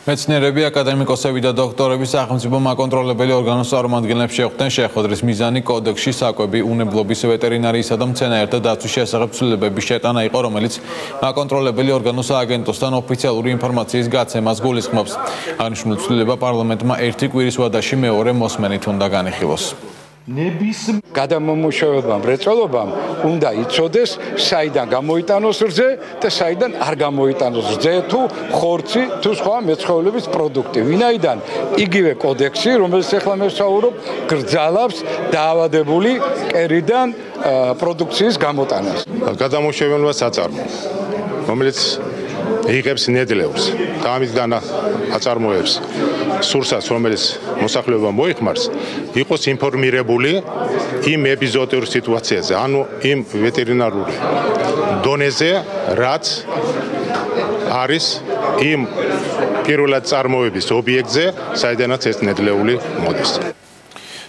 მეცნიერები, აკადემიკოსები და დოქტორები სახელმწიფო მაკონტროლებელი ორგანოს წარმომადგენლებს შეხვდნენ შეხვედრის მიზანი კოდექსში საკვები, უნებლობის, ვეტერინარიისა და მცენარეთა დაცვის შესახებ ცვლილებების შეტანა იყო, რომელიც მაკონტროლებელი ორგანოს ააგენტოსთან ოფიციალური ინფორმაციის გაცემას გულისხმობს. აღნიშნული ცვლილება პარლამენტმა ერთი კვირის ვადაში მეორე მოსმენით უნდა განიხილოს. გადამამუშავებამ, მრეწველობამ უნდა იცოდეს, საიდან გამოიტანოს რძე და საიდან არ გამოიტანოს რძე თუ ხორცი თუ სხვა მეცხოველების პროდუქტი. ვინაიდან იგივე კოდექსი, რომელზეც ახლა მე ვსაუბრობ, გრძალავს დაავადებული კერიდან პროდუქციის გამოტანას. გადამამუშავებელმა საწარმო, რომელიც იღებს ნედლეულს და ამისგან აწარმოებს სურსას, რომელიც მოსახლეობა მოიხმარს, იყოს ინფორმირებული იმ ეპიზოდურ სიტუაციაზე, ანუ იმ ვეტერინარული დონეზე, რაც არის იმ პირველად წარმოების ობიექტზე, საიდანაც ეს ნედლეული მოდის.